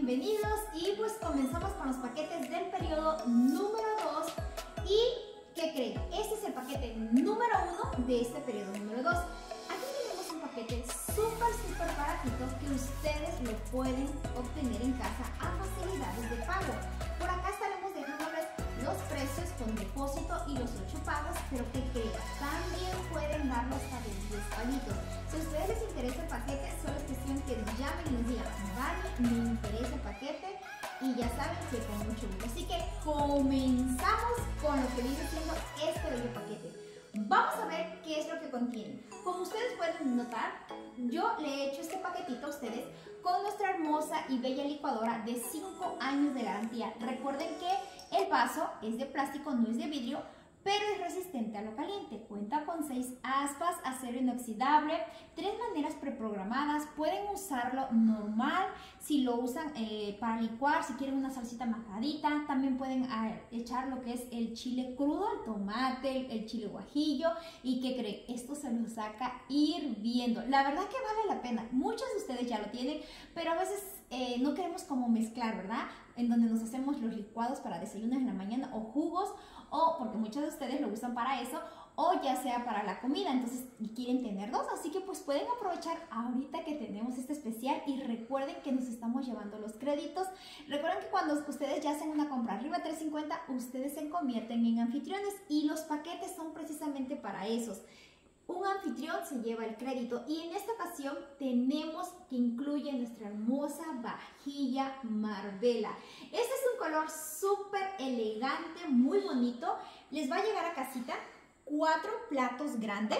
bienvenidos y pues comenzamos con los paquetes del periodo número 2 y ¿qué creen? Este es el paquete número 1 de este periodo número 2. Aquí tenemos un paquete súper baratito que ustedes lo pueden obtener en casa a facilidades de pago. Por acá estaremos dejándoles los precios con depósito y los 8 pagos, pero ¿qué creen? También pueden darlo hasta de 10 palitos. Si a ustedes les interesa el paquete, solo es cuestión que nos llamen y nos digan, vale, me interesa el paquete, y ya saben que con mucho gusto. Así que comenzamos con lo que viene siendo este bello paquete. Vamos a ver qué es lo que contiene. Como ustedes pueden notar, yo le he hecho este paquetito a ustedes con nuestra hermosa y bella licuadora de 5 años de garantía. Recuerden que el vaso es de plástico, no es de vidrio, pero es resistente a lo caliente. Cuenta con 6 aspas, acero inoxidable, 3 maneras preprogramadas. Pueden usarlo normal, si lo usan para licuar, si quieren una salsita majadita. También pueden echar lo que es el chile crudo, el tomate, el chile guajillo. ¿Y qué creen? Esto se lo saca hirviendo. La verdad que vale la pena. Muchos de ustedes ya lo tienen, pero a veces no queremos como mezclar, ¿verdad? En donde nos hacemos los licuados para desayunos en la mañana o jugos, o porque muchos de ustedes lo usan para eso, o ya sea para la comida, entonces quieren tener dos, así que pues pueden aprovechar ahorita que tenemos este especial. Y recuerden que nos estamos llevando los créditos. Recuerden que cuando ustedes ya hacen una compra arriba de $3.50, ustedes se convierten en anfitriones y los paquetes son precisamente para esos. Un anfitrión se lleva el crédito y en esta ocasión tenemos que incluye nuestra hermosa vajilla Marbella. Este es un color súper elegante, muy bonito. Les va a llegar a casita 4 platos grandes,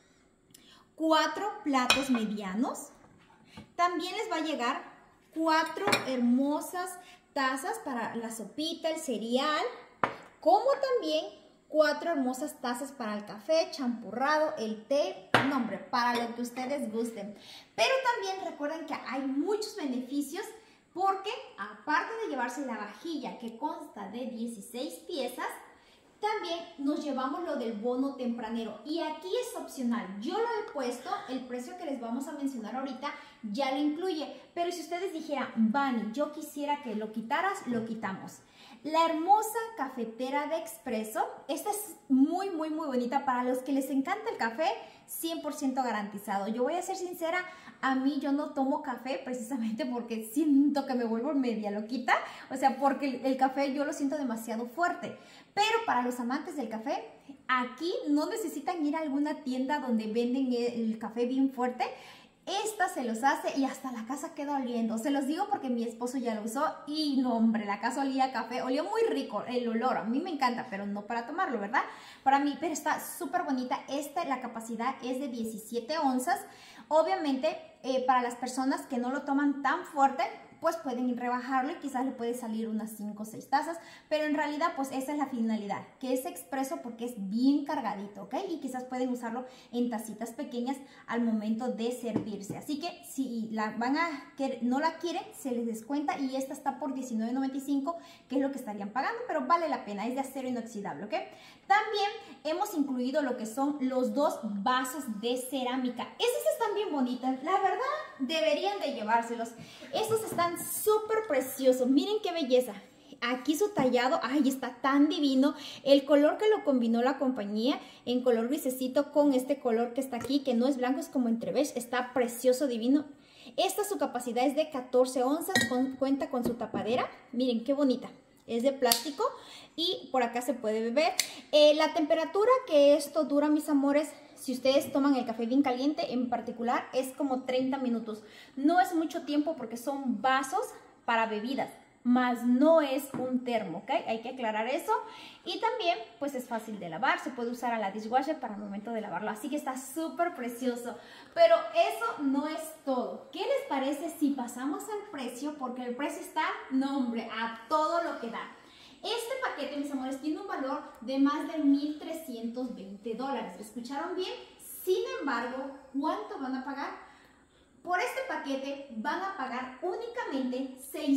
4 platos medianos. También les va a llegar 4 hermosas tazas para la sopita, el cereal, como también 4 hermosas tazas para el café, champurrado, el té, no hombre, para lo que ustedes gusten. Pero también recuerden que hay muchos beneficios porque aparte de llevarse la vajilla que consta de 16 piezas, también nos llevamos lo del bono tempranero y aquí es opcional. Yo lo he puesto, el precio que les vamos a mencionar ahorita ya lo incluye, pero si ustedes dijeran, Vani, yo quisiera que lo quitaras, lo quitamos. La hermosa cafetera de expreso, esta es muy bonita para los que les encanta el café, 100% garantizado. Yo voy a ser sincera, a mí yo no tomo café precisamente porque siento que me vuelvo media loquita, o sea, porque el café yo lo siento demasiado fuerte. Pero para los amantes del café, aquí no necesitan ir a alguna tienda donde venden el café bien fuerte. Esta se los hace y hasta la casa queda oliendo. Se los digo porque mi esposo ya lo usó y no, hombre, la casa olía a café. Olía muy rico el olor. A mí me encanta, pero no para tomarlo, ¿verdad? Para mí, pero está súper bonita. La capacidad es de 17 onzas. Obviamente, para las personas que no lo toman tan fuerte, pues pueden rebajarlo y quizás le puede salir unas 5 o 6 tazas, pero en realidad pues esa es la finalidad, que es expreso porque es bien cargadito, ¿ok? Y quizás pueden usarlo en tacitas pequeñas al momento de servirse, así que si no la quieren, se les descuenta y esta está por $19.95, que es lo que estarían pagando, pero vale la pena, es de acero inoxidable, ¿ok? También hemos incluido lo que son los 2 vasos de cerámica. Estos están bien bonitas, la verdad deberían de llevárselos. Estos están súper preciosos, miren qué belleza. Aquí su tallado, ay, está tan divino. El color que lo combinó la compañía en color grisecito con este color que está aquí, que no es blanco, es como entre beige, está precioso, divino. Esta su capacidad es de 14 onzas, cuenta con su tapadera, miren qué bonita. Es de plástico y por acá se puede beber. La temperatura que esto dura, mis amores, si ustedes toman el café bien caliente en particular, es como 30 minutos. No es mucho tiempo porque son vasos para bebidas, más no es un termo, ¿ok? Hay que aclarar eso. Y también, pues es fácil de lavar. Se puede usar a la dishwasher para el momento de lavarlo. Así que está súper precioso. Pero eso no es todo. ¿Qué les parece si pasamos al precio? Porque el precio está, no hombre, a todo lo que da. Este paquete, mis amores, tiene un valor de más de $1,320. ¿Escucharon bien? Sin embargo, ¿cuánto van a pagar? Por este paquete van a pagar únicamente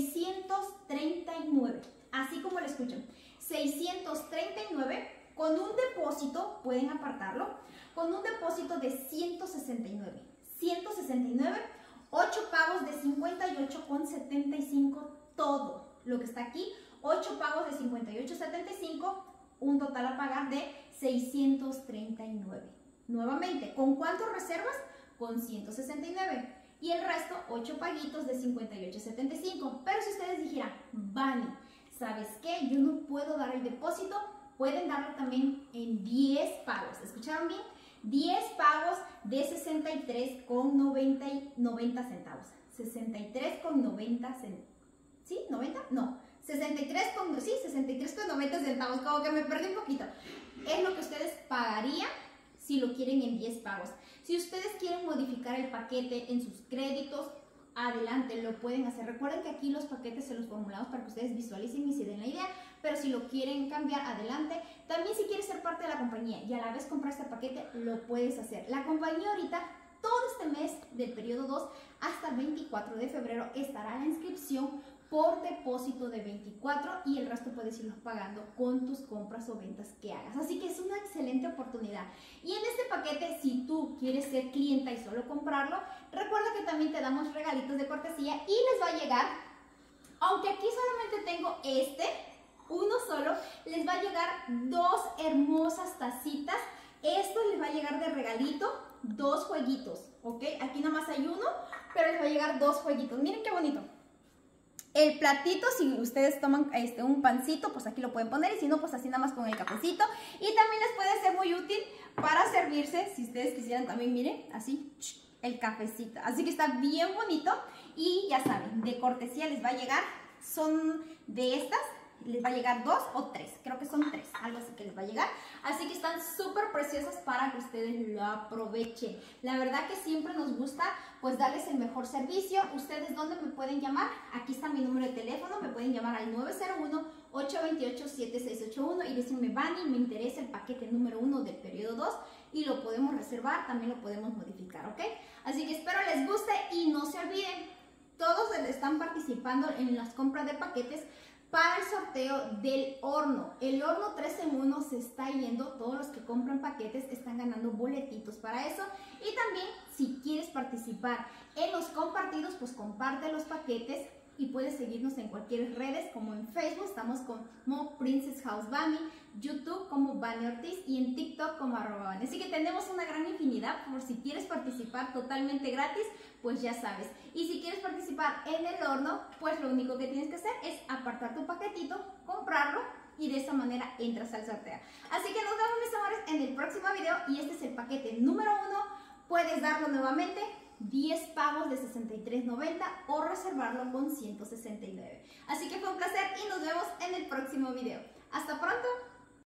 $639. Así como lo escuchan. $639 con un depósito, pueden apartarlo, con un depósito de $169. $169 8 pagos de 58,75 todo lo que está aquí, 8 pagos de 58,75, un total a pagar de 639. Nuevamente, ¿con cuánto reservas? Con 169. Y el resto, 8 paguitos de 58,75. Pero si ustedes dijeran, Vani, ¿sabes qué? Yo no puedo dar el depósito, pueden darlo también en 10 pagos. ¿Escucharon bien? 10 pagos de 63,90 centavos. 63,90 centavos. ¿Sí? ¿90? No. 63,90 centavos. Como que me perdí un poquito. Es lo que ustedes pagarían si lo quieren en 10 pagos. Si ustedes quieren modificar el paquete en sus créditos, adelante, lo pueden hacer. Recuerden que aquí los paquetes se los formulamos para que ustedes visualicen y se den la idea, pero si lo quieren cambiar, adelante. También si quieres ser parte de la compañía y a la vez comprar este paquete, lo puedes hacer. La compañía ahorita, todo este mes del periodo 2 hasta el 24 de febrero, estará la inscripción por depósito de 24 y el resto puedes irlo pagando con tus compras o ventas que hagas. Así que es una excelente oportunidad. Y en este paquete, si tú quieres ser clienta y solo comprarlo, recuerda que también te damos regalitos de cortesía y les va a llegar, aunque aquí solamente tengo uno solo, les va a llegar 2 hermosas tacitas. Esto les va a llegar de regalito, 2 jueguitos, ¿ok? Aquí nada más hay uno, pero les va a llegar 2 jueguitos. Miren qué bonito. El platito, si ustedes toman un pancito, pues aquí lo pueden poner, y si no, pues así nada más con el cafecito. Y también les puede ser muy útil para servirse, si ustedes quisieran también, miren, así, el cafecito. Así que está bien bonito y ya saben, de cortesía les va a llegar, son de estas, les va a llegar 2 o 3, creo que son 3, algo así que les va a llegar. Así que están súper preciosas para que ustedes lo aprovechen. La verdad que siempre nos gusta pues darles el mejor servicio. ¿Ustedes dónde me pueden llamar? Aquí está mi número de teléfono, me pueden llamar al 901-828-7681 y decirme, Vani, me interesa el paquete número 1 del periodo 2 y lo podemos reservar, también lo podemos modificar, ¿ok? Así que espero les guste y no se olviden, todos están participando en las compras de paquetes para el sorteo del horno. El horno 3 en 1 se está yendo, todos los que compran paquetes están ganando boletitos para eso. Y también si quieres participar en los compartidos, pues comparte los paquetes y puedes seguirnos en cualquier redes, como en Facebook, estamos como Princess House Vani, YouTube como Vani Ortiz y en TikTok como @Vani. Así que tenemos una gran infinidad, por si quieres participar totalmente gratis, pues ya sabes. Y si quieres participar en el horno, pues lo único que tienes que hacer es apartar tu paquetito, comprarlo y de esa manera entras al sorteo. Así que nos vemos, mis amores, en el próximo video y este es el paquete número 1. Puedes darlo nuevamente, 10 pagos de 63.90 o reservarlo con 169. Así que fue un placer y nos vemos en el próximo video. ¡Hasta pronto!